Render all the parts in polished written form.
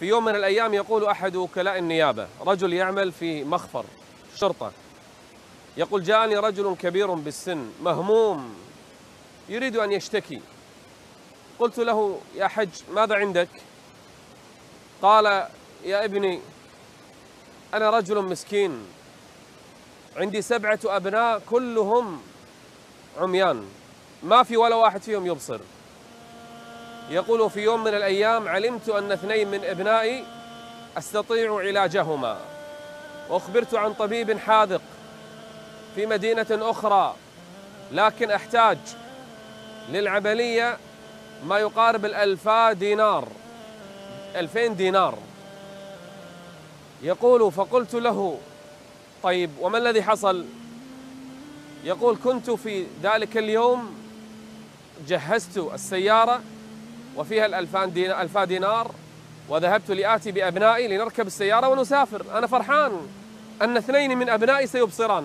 في يوم من الأيام يقول أحد وكلاء النيابة، رجل يعمل في مخفر شرطة، يقول جاءني رجل كبير بالسن مهموم يريد أن يشتكي. قلت له يا حج ماذا عندك؟ قال يا ابني أنا رجل مسكين عندي 7 أبناء كلهم عميان، ما في ولا واحد فيهم يبصر. يقول في يوم من الأيام علمت أن 2 من أبنائي أستطيع علاجهما، وأخبرت عن طبيب حاذق في مدينة أخرى، لكن أحتاج للعملية ما يقارب 2000 دينار. 2000 دينار. يقول فقلت له طيب وما الذي حصل؟ يقول كنت في ذلك اليوم جهزت السيارة وفيها 2000 دينار وذهبت لآتي بأبنائي لنركب السيارة ونسافر. أنا فرحان أن 2 من أبنائي سيبصران.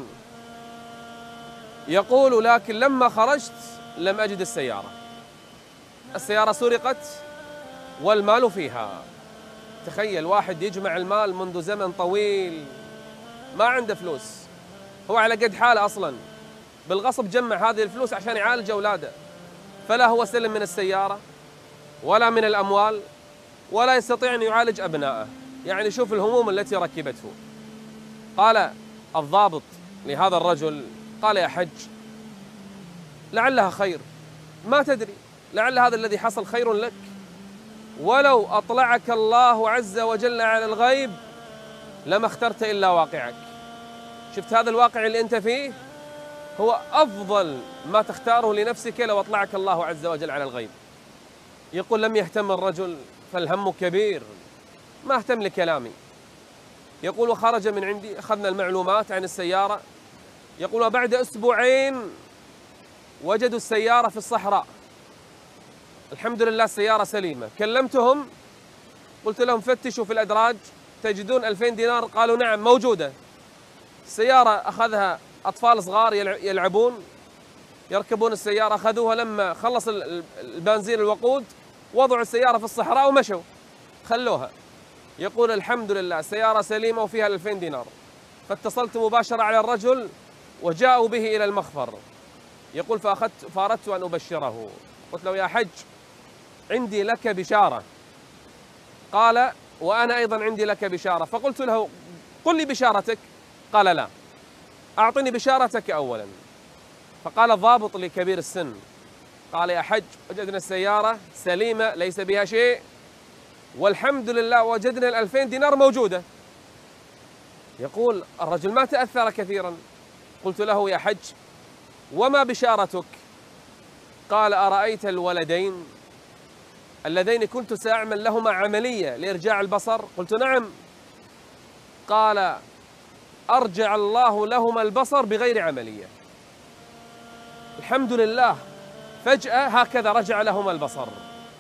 يقول لكن لما خرجت لم أجد السيارة. السيارة سرقت والمال فيها. تخيل واحد يجمع المال منذ زمن طويل ما عنده فلوس، هو على قد حاله أصلا، بالغصب جمع هذه الفلوس عشان يعالج أولاده، فلا هو سلم من السيارة ولا من الأموال ولا يستطيع أن يعالج أبنائه. يعني شوف الهموم التي ركبته. قال الضابط لهذا الرجل قال يا حج لعلها خير، ما تدري، لعل هذا الذي حصل خير لك، ولو أطلعك الله عز وجل على الغيب لما اخترت إلا واقعك. شفت هذا الواقع اللي أنت فيه هو أفضل ما تختاره لنفسك لو أطلعك الله عز وجل على الغيب. يقول لم يهتم الرجل فالهم كبير، ما اهتم لكلامي. يقول وخرج من عندي، أخذنا المعلومات عن السيارة. يقول وبعد 2 أسبوع وجدوا السيارة في الصحراء، الحمد لله السيارة سليمة. كلمتهم قلت لهم فتشوا في الأدراج تجدون 2000 دينار؟ قالوا نعم موجودة. السيارة أخذها أطفال صغار يلعبون، يركبون السيارة، أخذوها لما خلص البنزين الوقود وضعوا السيارة في الصحراء ومشوا خلوها. يقول الحمد لله السيارة سليمة وفيها 2000 دينار. فاتصلت مباشرة على الرجل وجاءوا به إلى المخفر. يقول فأردت أن أبشره، قلت له يا حج عندي لك بشارة. قال وأنا أيضا عندي لك بشارة. فقلت له قل لي بشارتك. قال لا، أعطني بشارتك أولا. فقال الضابط لكبير السن قال يا حج وجدنا السيارة سليمة ليس بها شيء والحمد لله وجدنا 2000 دينار موجودة. يقول الرجل ما تأثر كثيرا. قلت له يا حج وما بشارتك؟ قال أرأيت الولدين اللذين كنت سأعمل لهما عملية لإرجاع البصر؟ قلت نعم. قال أرجع الله لهما البصر بغير عملية. الحمد لله فجأة هكذا رجع لهما البصر.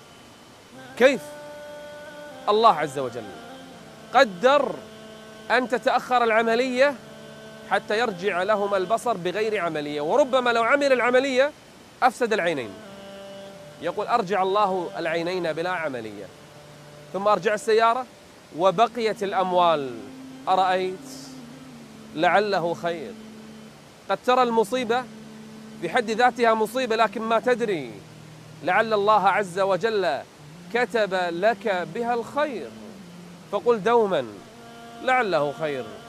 كيف؟ الله عز وجل قدر أن تتأخر العملية حتى يرجع لهما البصر بغير عملية، وربما لو عمل العملية أفسد العينين. يقول أرجع الله العينين بلا عملية، ثم أرجع السيارة وبقيت الأموال. أرأيت؟ لعله خير. قد ترى المصيبة بحد ذاتها مصيبة، لكن ما تدري لعل الله عز وجل كتب لك بها الخير. فقل دوما لعله خير.